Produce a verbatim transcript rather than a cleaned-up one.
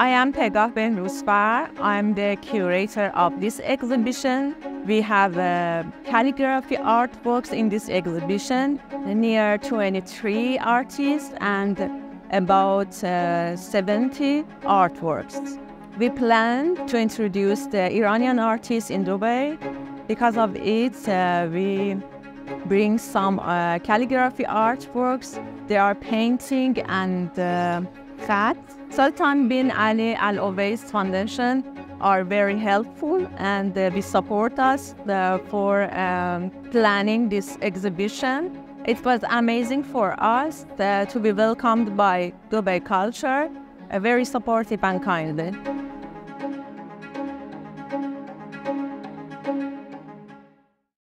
I am Pegah Ben-Rusfar. I'm the curator of this exhibition. We have uh, calligraphy artworks in this exhibition, near twenty-three artists and about uh, seventy artworks. We plan to introduce the Iranian artists in Dubai. Because of it, uh, we bring some uh, calligraphy artworks. They are painting and uh, khat. Sultan bin Ali Al Owais Foundation are very helpful, and uh, they support us uh, for um, planning this exhibition. It was amazing for us uh, to be welcomed by Dubai Culture, uh, very supportive and kindly.